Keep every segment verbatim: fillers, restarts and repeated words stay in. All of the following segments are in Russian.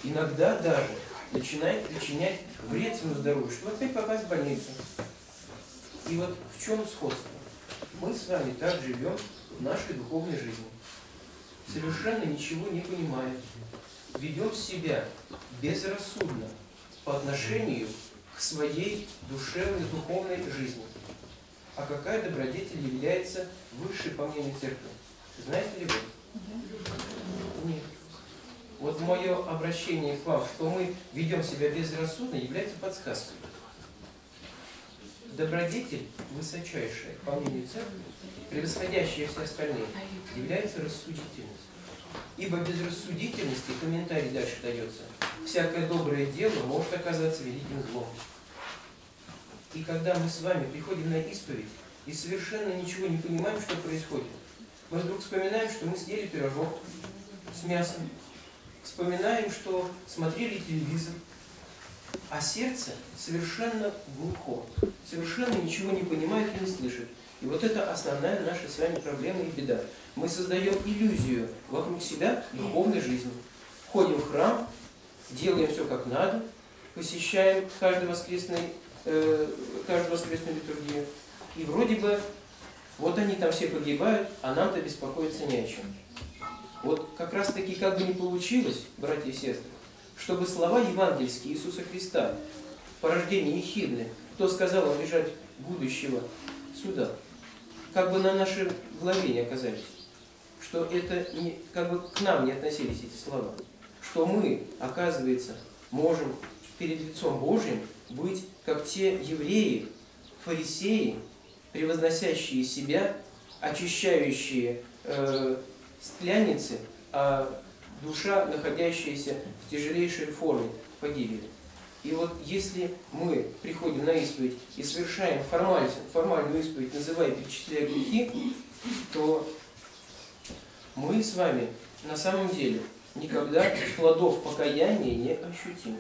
иногда даже начинает причинять вред своему здоровью, чтобы опять попасть в больницу. И вот в чем сходство? Мы с вами так живем в нашей духовной жизни. Совершенно ничего не понимаем. Ведем себя безрассудно по отношению к своей душевной, духовной жизни. А какая добродетель является высшей по мнению церкви? Знаете ли вы? Нет. Вот мое обращение к вам, что мы ведем себя безрассудно, является подсказкой. Добродетель высочайшая, по мнению церкви, превосходящая все остальные, является рассудительность. Ибо без рассудительности, комментарий дальше дается, всякое доброе дело может оказаться великим злом. И когда мы с вами приходим на исповедь и совершенно ничего не понимаем, что происходит, мы вдруг вспоминаем, что мы съели пирожок с мясом, вспоминаем, что смотрели телевизор, а сердце совершенно глухо, совершенно ничего не понимает и не слышит. И вот это основная наша с вами проблема и беда. Мы создаем иллюзию вокруг себя духовной жизни. Ходим в храм, делаем все как надо, посещаем каждый воскресный, э, каждую воскресную литургию. И вроде бы, вот они там все погибают, а нам-то беспокоиться не о чем. Вот как раз таки, как бы ни получилось, братья и сестры, чтобы слова евангельские Иисуса Христа, порождение ехидны, кто сказал обижать будущего суда, как бы на нашей главе не оказались, что это не, как бы к нам не относились эти слова, что мы, оказывается, можем перед лицом Божьим быть как те евреи, фарисеи, превозносящие себя, очищающие э, стляницы, а душа, находящаяся в тяжелейшей форме погибели. И вот если мы приходим на исповедь и совершаем формальную, формальную исповедь, называя, перечисляя грехи, то мы с вами на самом деле никогда плодов покаяния не ощутим.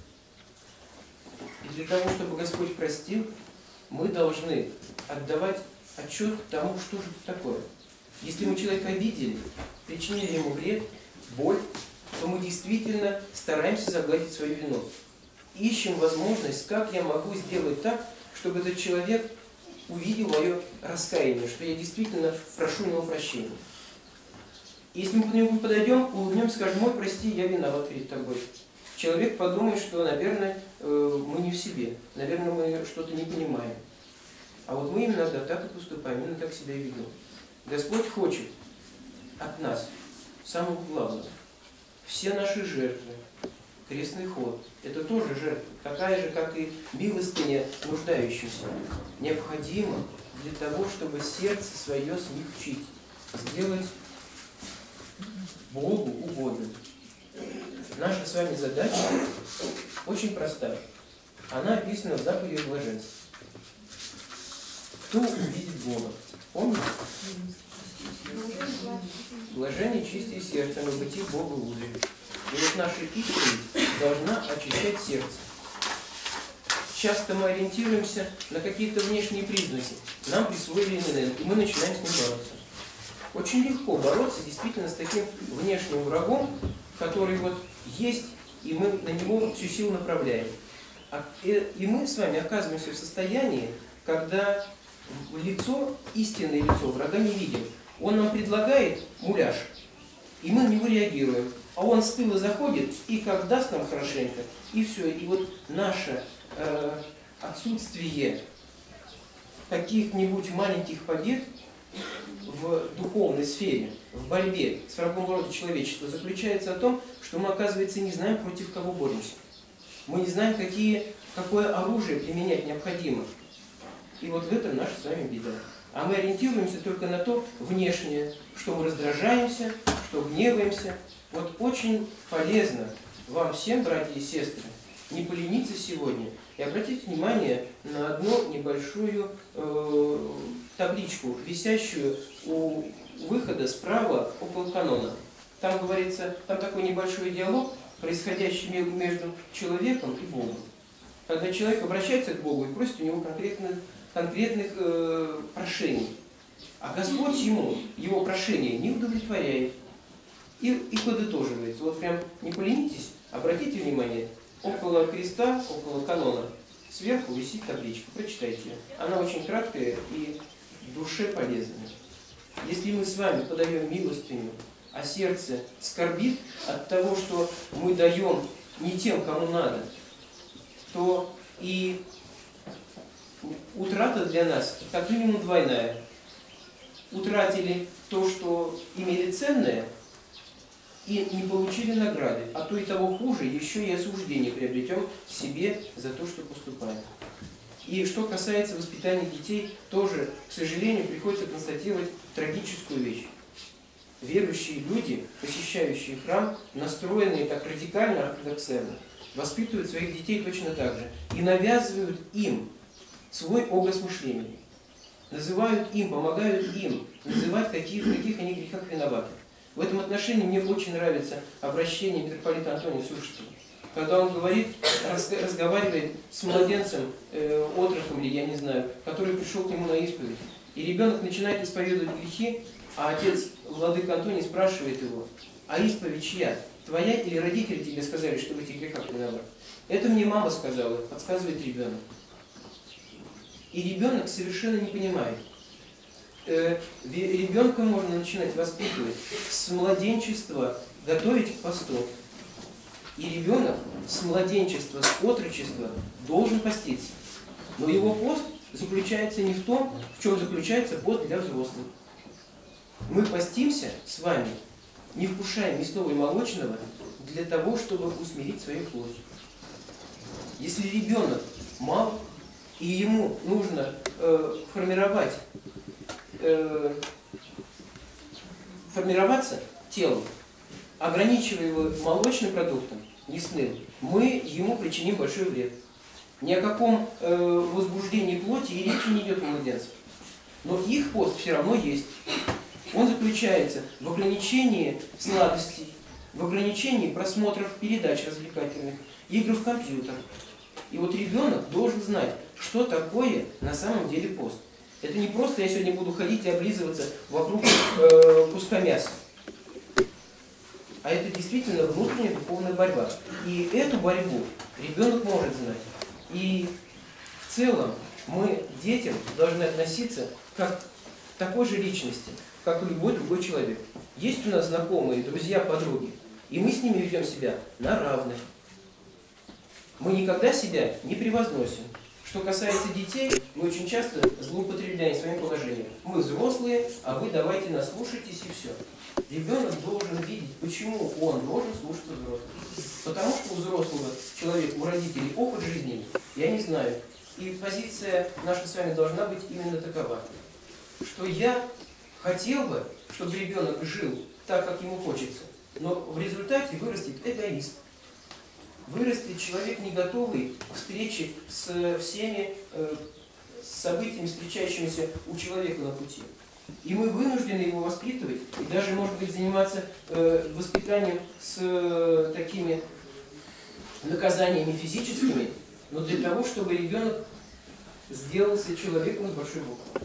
И для того, чтобы Господь простил, мы должны отдавать отчет тому, что же это такое. Если мы человека обидели, причинили ему вред, боль, то мы действительно стараемся загладить свою вину. Ищем возможность, как я могу сделать так, чтобы этот человек увидел мое раскаяние, что я действительно прошу у него прощения. Если мы к нему подойдем, улыбнемся, скажем: ой, прости, я виноват перед тобой. Человек подумает, что, наверное, мы не в себе, наверное, мы что-то не понимаем. А вот мы иногда так и поступаем, именно так себя и ведем. Господь хочет от нас самого главного. Все наши жертвы, крестный ход, это тоже жертва, такая же, как и милостыня нуждающимся, необходимо для того, чтобы сердце свое смягчить, сделать Богу угодным. Наша с вами задача очень простая. Она описана в заповеди блаженства. Кто увидит Бога? Помните? Блажение чистое сердце, но бытие Бога узрит. И вот наша исповедь должна очищать сердце. Часто мы ориентируемся на какие-то внешние признаки. Нам присвоили эн эн, и мы начинаем с ним бороться. Очень легко бороться действительно с таким внешним врагом, который вот есть, и мы на него всю силу направляем. И мы с вами оказываемся в состоянии, когда лицо, истинное лицо врага не видим. Он нам предлагает муляж, и мы на него реагируем. А он с тыла заходит и как даст нам хорошенько, и все. И вот наше э, отсутствие каких-нибудь маленьких побед в духовной сфере, в борьбе с врагом рода человечества заключается в том, что мы, оказывается, не знаем, против кого боремся. Мы не знаем, какие, какое оружие применять необходимо. И вот в этом наша с вами беда. А мы ориентируемся только на то внешнее, что мы раздражаемся, что гневаемся. Вот очень полезно вам всем, братья и сестры, не полениться сегодня и обратить внимание на одну небольшую э, табличку, висящую у выхода справа около канона. Там говорится, там такой небольшой диалог, происходящий между человеком и Богом. Когда человек обращается к Богу и просит у него конкретных, конкретных э, прошений. А Господь ему его прошение не удовлетворяет. И, и подытоживается. Вот прям не поленитесь, Обратите внимание, около креста, около канона, сверху висит табличка. Прочитайте ее. Она очень краткая и душе полезная. Если мы с вами подаем милостыню, а сердце скорбит от того, что мы даем не тем, кому надо, то и утрата для нас как минимум двойная. Утратили то, что имели ценное, и не получили награды. А то и того хуже, еще и осуждение приобретем себе за то, что поступаем. И что касается воспитания детей, тоже, к сожалению, приходится констатировать трагическую вещь. Верующие люди, посещающие храм, настроенные так радикально ортодоксально, воспитывают своих детей точно так же и навязывают им свой образ мышления. Называют им, помогают им называть, каких, в каких они грехах виноваты. В этом отношении мне очень нравится обращение митрополита Антония Сурожского, когда он говорит, разговаривает с младенцем, э, отроком или я не знаю, который пришел к нему на исповедь. И ребенок начинает исповедовать грехи, а отец, владыка Антоний, спрашивает его: а исповедь чья? Твоя или родители тебе сказали, что в этих грехах виноват? Это мне мама сказала, подсказывает ребенок. И ребенок совершенно не понимает. Э, ребенка можно начинать воспитывать с младенчества, готовить к посту. И ребенок с младенчества, с отрочества должен поститься. Но его пост заключается не в том, в чем заключается пост для взрослых. Мы постимся с вами, не вкушая мясного и молочного, для того, чтобы усмирить свою плоть. Если ребенок мал, и ему нужно э, формировать, э, формироваться телом, ограничивая его молочным продуктом, мясным, мы ему причиним большой вред. Ни о каком э, возбуждении плоти и речи не идет у младенцев. Но их пост все равно есть. Он заключается в ограничении сладостей, в ограничении просмотров передач развлекательных, игр в компьютер. И вот ребенок должен знать, что такое на самом деле пост. Это не просто я сегодня буду ходить и облизываться вокруг э, куска мяса. А это действительно внутренняя духовная борьба. И эту борьбу ребенок может знать. И в целом мы к детям должны относиться как к такой же личности, как и любой другой человек. Есть у нас знакомые, друзья, подруги, и мы с ними ведем себя на равных. Мы никогда себя не превозносим. Что касается детей, мы очень часто злоупотребляем своим положением. Мы взрослые, а вы давайте нас слушайтесь и все. Ребенок должен видеть, почему он должен слушаться взрослых. Потому что у взрослого человека, у родителей опыт жизни, я не знаю. И позиция наша с вами должна быть именно такова. Что я хотел бы, чтобы ребенок жил так, как ему хочется, но в результате вырастет эгоист. Вырастет человек, не готовый к встрече с всеми э, событиями, встречающимися у человека на пути. И мы вынуждены его воспитывать, и даже, может быть, заниматься э, воспитанием с э, такими наказаниями физическими, но для того, чтобы ребенок сделался человеком с большой буквы.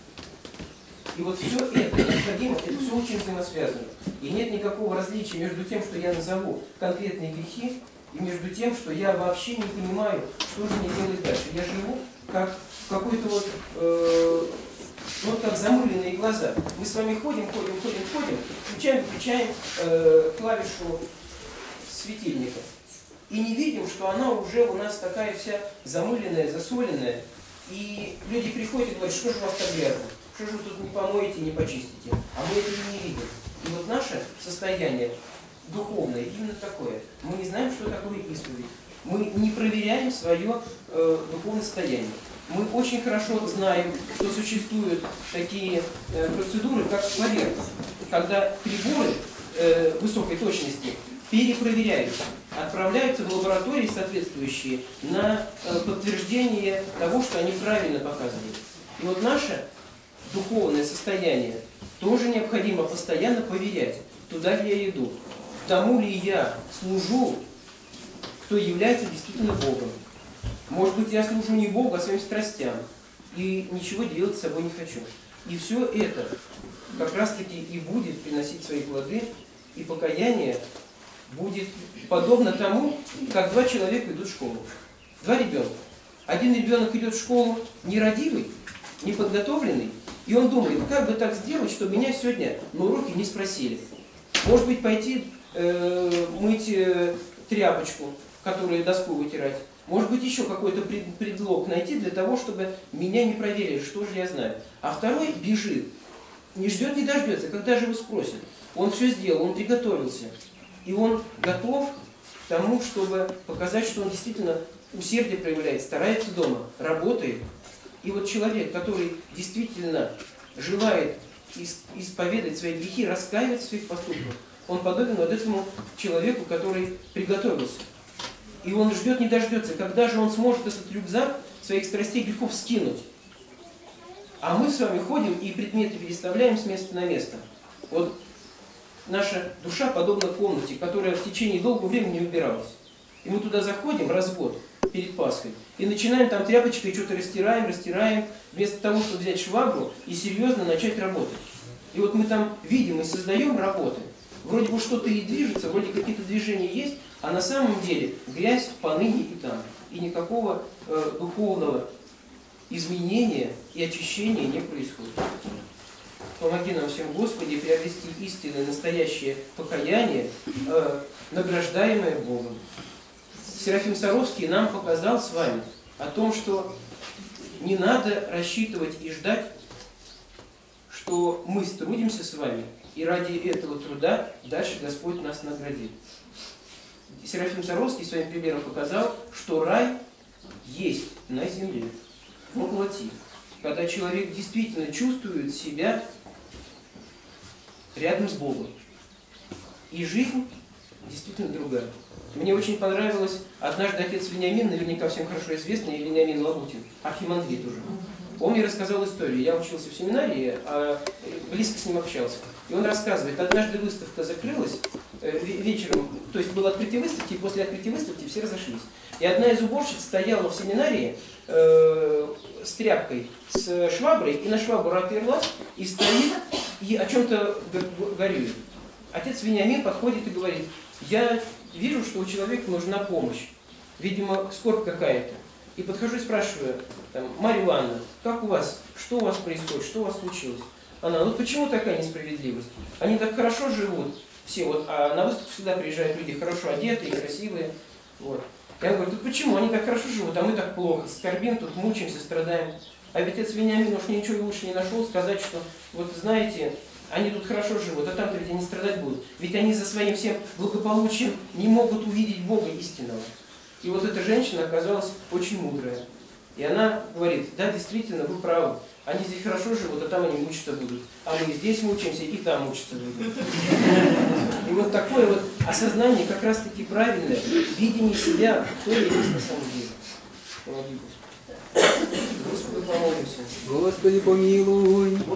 И вот все это необходимо, это все очень взаимосвязано. И нет никакого различия между тем, что я назову конкретные грехи, и между тем, что я вообще не понимаю, что же мне делать дальше. Я живу как какой-то вот, э, вот как замыленные глаза. Мы с вами ходим, ходим, ходим, ходим, включаем, включаем э, клавишу светильника. И не видим, что она уже у нас такая вся замыленная, засоленная. И люди приходят и говорят, что же у вас так грязно? Что же вы тут не помоете, не почистите? А мы этого не видим. И вот наше состояние духовное именно такое. Мы не знаем, что такое исповедь. Мы не проверяем свое э, духовное состояние. Мы очень хорошо знаем, что существуют такие э, процедуры, как поверхность, когда приборы э, высокой точности перепроверяются, отправляются в лаборатории соответствующие на э, подтверждение того, что они правильно показывают. И вот наше духовное состояние тоже необходимо постоянно проверять, туда ли я иду, тому ли я служу, кто является действительно Богом. Может быть, я служу не Богу, а своим страстям, и ничего делать с собой не хочу. И все это как раз-таки и будет приносить свои плоды, и покаяние будет подобно тому, как два человека идут в школу. Два ребенка. Один ребенок идет в школу нерадивый, неподготовленный, и он думает, как бы так сделать, чтобы меня сегодня на уроке не спросили. Может быть, пойти э, мыть э, тряпочку, которую доску вытирать. Может быть, еще какой-то предлог найти для того, чтобы меня не проверили, что же я знаю. А второй бежит, не ждет, не дождется, когда же его спросят. Он все сделал, он приготовился. И он готов к тому, чтобы показать, что он действительно усердие проявляет, старается дома, работает. И вот человек, который действительно желает исповедать свои грехи, раскаиваться в своих поступках, он подобен вот этому человеку, который приготовился. И он ждет, не дождется, когда же он сможет этот рюкзак своих страстей грехов скинуть. А мы с вами ходим и предметы переставляем с места на место. Вот наша душа подобна комнате, которая в течение долгого времени не убиралась. И мы туда заходим, развод, перед Пасхой, и начинаем там тряпочкой что-то растираем, растираем, вместо того, чтобы взять швабру и серьезно начать работать. И вот мы там видим и создаем работы. Вроде бы что-то и движется, вроде какие-то движения есть, а на самом деле грязь поныне и там. И никакого э, духовного изменения и очищения не происходит. Помоги нам всем, Господи, приобрести истинное, настоящее покаяние, э, награждаемое Богом. Серафим Саровский нам показал с вами о том, что не надо рассчитывать и ждать, что мы трудимся с вами, и ради этого труда дальше Господь нас наградит. Серафим Саровский своим примером показал, что рай есть на земле, воплоти, когда человек действительно чувствует себя рядом с Богом. И жизнь действительно другая. Мне очень понравилось, однажды отец Вениамин, наверняка всем хорошо известный, Вениамин Лабутин, архимандрит уже. Он мне рассказал историю. Я учился в семинарии, а близко с ним общался. И он рассказывает, однажды выставка закрылась вечером, то есть было открытие выставки, и после открытия выставки все разошлись. И одна из уборщиц стояла в семинарии э, с тряпкой, с шваброй, и на швабру оперлась, и стоит, и о чем-то горюет. Отец Вениамин подходит и говорит, я вижу, что у человека нужна помощь, видимо, скорбь какая-то. И подхожу и спрашиваю, там, Марья Ивановна, как у вас, что у вас происходит, что у вас случилось? Она, ну почему такая несправедливость? Они так хорошо живут, все, вот, а на выставку всегда приезжают люди хорошо одетые, красивые. Вот. Я говорю, тут почему? Они так хорошо живут, а мы так плохо, скорбим, тут мучаемся, страдаем. А ведь отец Вениамин уж ничего лучше не нашел сказать, что, вот знаете, они тут хорошо живут, а там-то ведь они страдать будут. Ведь они за своим всем благополучием не могут увидеть Бога истинного. И вот эта женщина оказалась очень мудрая. И она говорит, да, действительно, вы правы. Они здесь хорошо живут, а там они мучиться будут. А мы здесь мучаемся, и там мучиться будут. И вот такое вот осознание как раз-таки правильное, видение себя, кто я есть на самом деле. Помоги, Господи. Господи, помолимся. Господи, помилуй.